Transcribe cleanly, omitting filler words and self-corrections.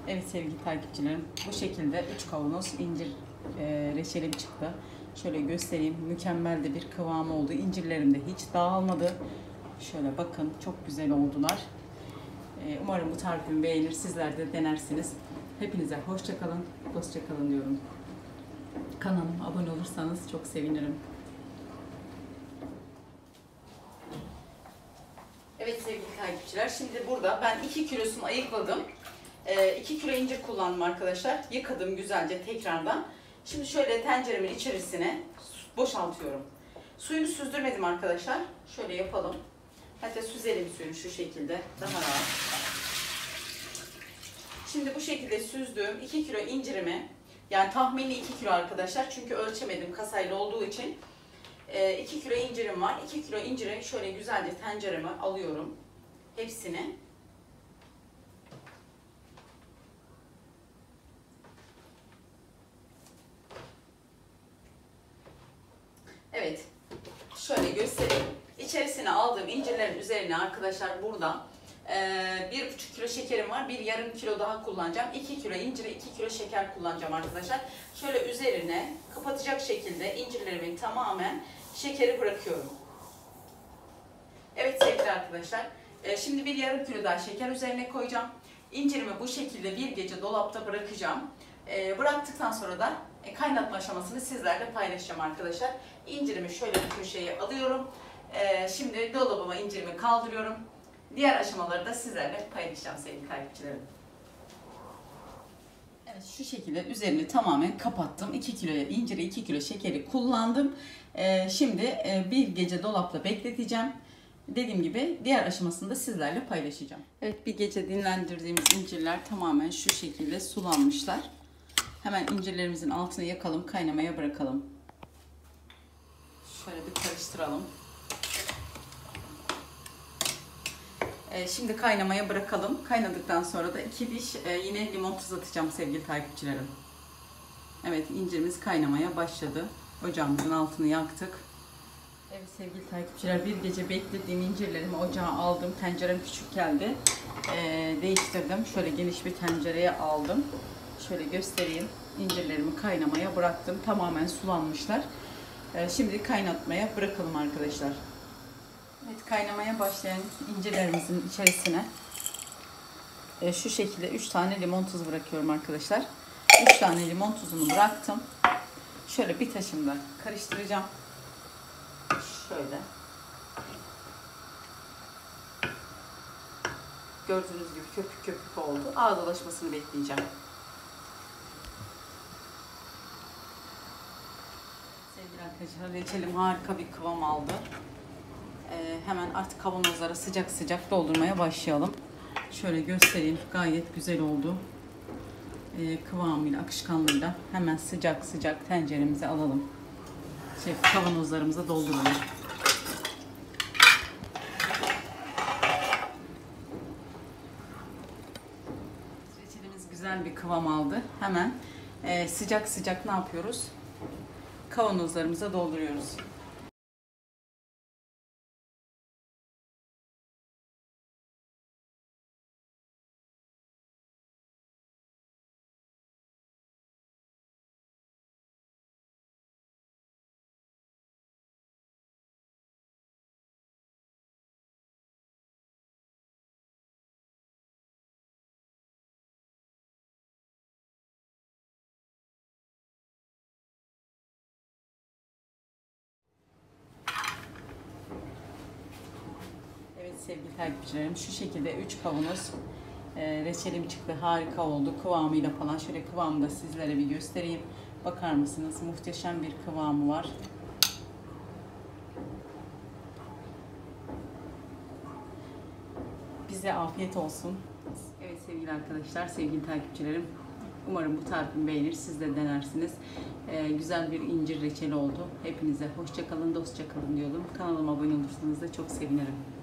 Evet sevgili takipçilerim, bu şekilde 3 kavanoz incir reçelim çıktı. Şöyle göstereyim, mükemmel de bir kıvamı oldu. İncirlerim de hiç dağılmadı. Şöyle bakın, çok güzel oldular. Umarım bu tarifimi beğenir, sizler de denersiniz. Hepinize hoşça kalın, dostça kalın diyorum. Kanalıma abone olursanız çok sevinirim. Evet sevgili takipçiler, şimdi burada ben 2 kilosunu ayıkladım. 2 kilo incir kullandım arkadaşlar. Yıkadım güzelce tekrardan. Şimdi şöyle tenceremin içerisine boşaltıyorum. Suyunu süzdürmedim arkadaşlar. Şöyle yapalım. Hatta süzelim suyunu şu şekilde. Daha rahat. Şimdi bu şekilde süzdüğüm 2 kilo incirimi, yani tahmini 2 kilo arkadaşlar. Çünkü ölçemedim kasayla olduğu için. 2 kilo incirim var. 2 kilo inciri şöyle güzelce tencereme alıyorum. Hepsini. Evet. Şöyle göstereyim. İçerisine aldığım incirlerin üzerine arkadaşlar burada 1,5 kilo şekerim var. Bir yarım kilo daha kullanacağım. 2 kilo incire 2 kilo şeker kullanacağım arkadaşlar. Şöyle üzerine kapatacak şekilde incirlerimin tamamen şekeri bırakıyorum. Evet sevgili arkadaşlar. Şimdi bir yarım kilo daha şeker üzerine koyacağım. İncirimi bu şekilde bir gece dolapta bırakacağım. Bıraktıktan sonra da kaynatma aşamasını sizlerle paylaşacağım arkadaşlar. İncirimi şöyle bir köşeye alıyorum. Şimdi dolabıma incirimi kaldırıyorum. Diğer aşamaları da sizlerle paylaşacağım sevgili takipçilerim. Evet, şu şekilde üzerini tamamen kapattım. 2 kilo inciri, 2 kilo şekeri kullandım. Şimdi bir gece dolapta bekleteceğim. Dediğim gibi diğer aşamasını da sizlerle paylaşacağım. Evet, bir gece dinlendirdiğimiz incirler tamamen şu şekilde sulanmışlar. Hemen incirlerimizin altını yakalım, kaynamaya bırakalım. Şöyle bir karıştıralım. Şimdi kaynamaya bırakalım. Kaynadıktan sonra da 2 diş yine limon tuzu atacağım sevgili takipçilerim. Evet, incirimiz kaynamaya başladı. Ocağımızın altını yaktık. Evet sevgili takipçiler, bir gece beklediğim incirlerimi ocağa aldım. Tencerem küçük geldi. Değiştirdim. Şöyle geniş bir tencereye aldım. Şöyle göstereyim. İncirlerimi kaynamaya bıraktım. Tamamen sulanmışlar. Şimdi kaynatmaya bırakalım arkadaşlar. Evet, kaynamaya başlayan incirlerimizin içerisine şu şekilde 3 tane limon tuzu bırakıyorum arkadaşlar. 3 tane limon tuzunu bıraktım. Şöyle bir taşımda karıştıracağım. Şöyle. Gördüğünüz gibi köpük köpük oldu. Ağız alışmasını bekleyeceğim. Sevgili arkadaşlar, reçelim harika bir kıvam aldı. Hemen artık kavanozlara sıcak sıcak doldurmaya başlayalım. Şöyle göstereyim. Gayet güzel oldu. Kıvamıyla, akışkanlığıyla hemen sıcak sıcak tenceremize alalım. Kavanozlarımıza dolduralım. Reçelimiz güzel bir kıvam aldı. Hemen sıcak sıcak ne yapıyoruz? Kavanozlarımıza dolduruyoruz. Evet sevgili takipçilerim, şu şekilde 3 kavanoz reçelim çıktı. Harika oldu. Kıvamıyla falan. Şöyle kıvamını da sizlere bir göstereyim. Bakar mısınız? Muhteşem bir kıvamı var. Bize afiyet olsun. Evet sevgili arkadaşlar, sevgili takipçilerim. Umarım bu tarifimi beğenir, siz de denersiniz. Güzel bir incir reçeli oldu. Hepinize hoşça kalın, dostça kalın diyorum. Kanalıma abone olursanız da çok sevinirim.